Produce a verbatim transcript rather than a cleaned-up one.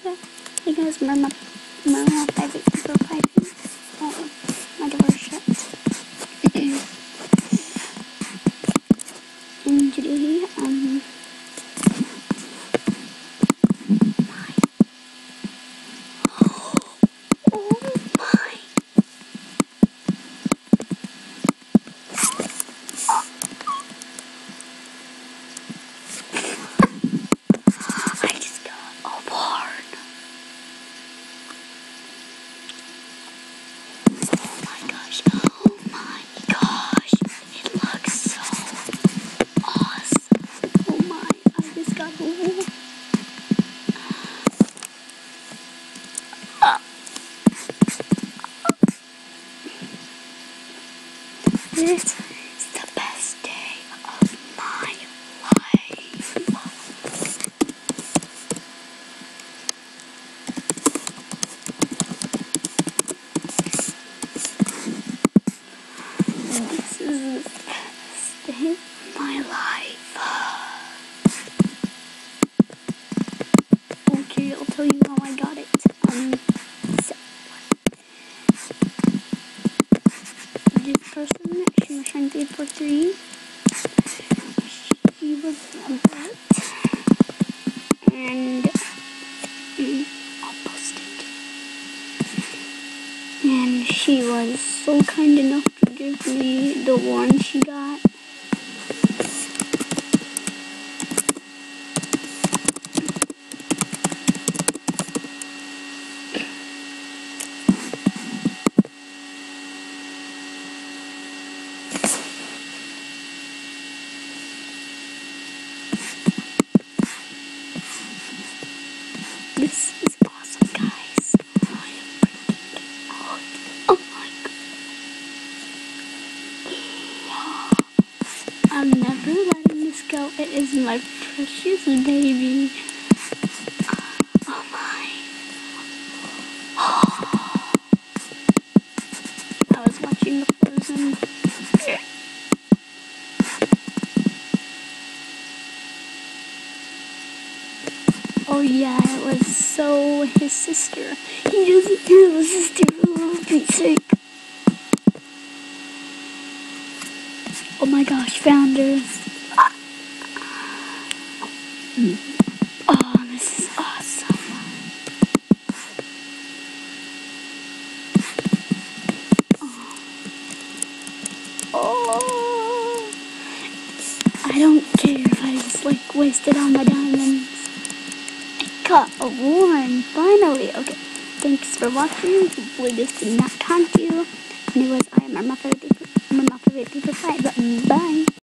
Yeah. Hey guys, Murmur, Murmur five eight four five. Oh, my door is shut. And today, um, my, oh my, I just got a barn. Oh my gosh, oh my gosh, it looks so awesome. Oh my, I just got a wolf. This is the best day of my life. This is the best day of my life. Okay, I'll tell you how I got it. Um, so, this person, she was trying to get for three. She was a vet, and mm, I'll post it. And she was so kind enough to give me the one she got. This is awesome, guys. I am freaking out. Oh my god. I'm never letting this go. It is my precious baby. Oh my. I was watching the Frozen. Oh yeah, it was so his sister. He doesn't have a sister, for Pete's sake. Oh my gosh, founders. Oh, this is awesome. Oh. Oh. I don't care if I just like wasted all my diamonds. Got a one, finally. Okay, thanks for watching. Hopefully this did not taunt you. Anyways, I am Murmur five eight four five. Bye.